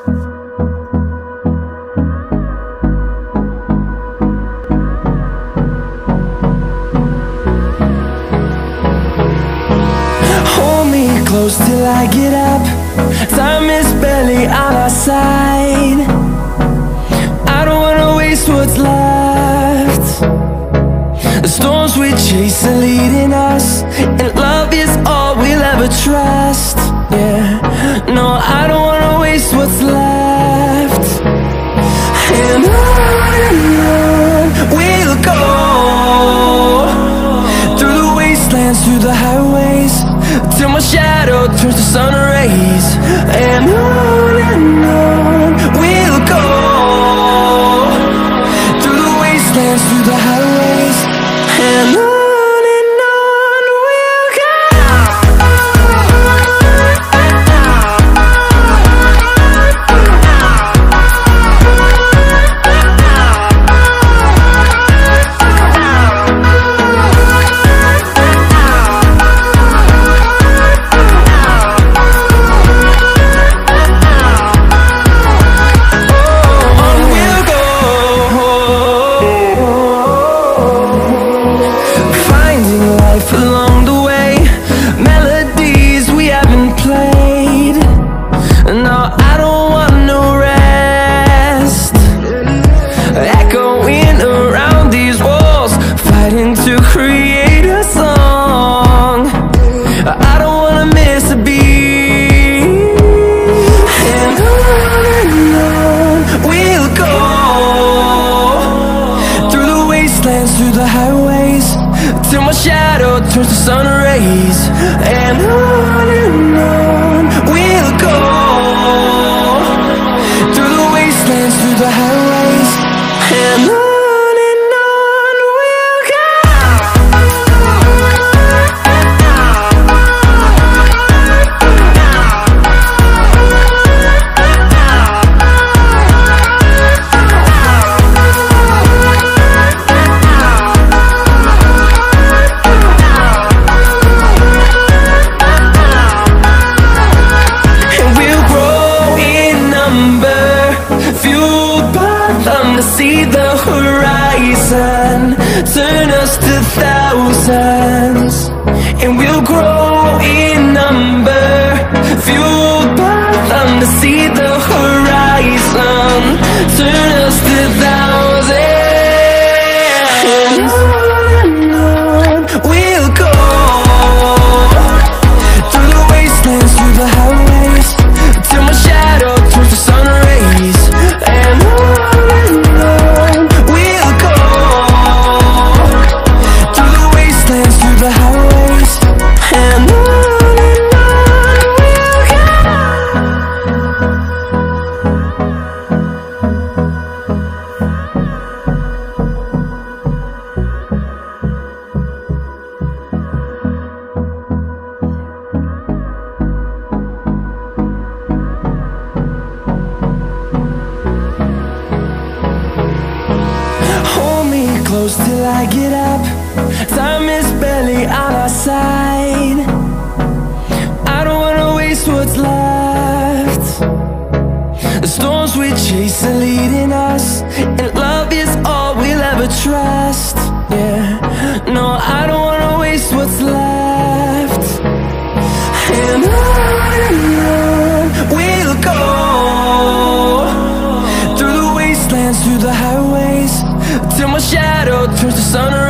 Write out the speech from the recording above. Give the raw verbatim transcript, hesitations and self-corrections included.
Close till I get up. Time is barely on our side. I don't wanna waste what's left. The storms we chase are leading us, and love is all we'll ever trust. Yeah, no, I don't wanna waste what's left. And on and on we'll go, through the wastelands, through the highways, till my shadow turns to sun rays. And on and on we'll go, through the wastelands, through the highways, and on. Along the way, melodies we haven't played. No, I don't want no rest. Echoing around these walls, fighting to create a song. I don't wanna miss a beat. And on and on we'll go, through the wastelands, through the highways, till my shadow turns to sun rays. And on and on we'll go, through the wastelands, through the highways, and on. See the horizon turn us to thousands, and we'll grow in number, fueled by them. To see the horizon turn us to thousands, and on and on we'll go, through the wastelands, through the highways, till my shadow turns to sun rays. And on close till I get up. Time is barely on our side. I don't wanna waste what's left. The storms we chase are leading us, and love is all we'll ever trust. Yeah, no, I don't wanna waste what's left. And on and on we'll go, through the wastelands, through the highways, till my shadow turns to sun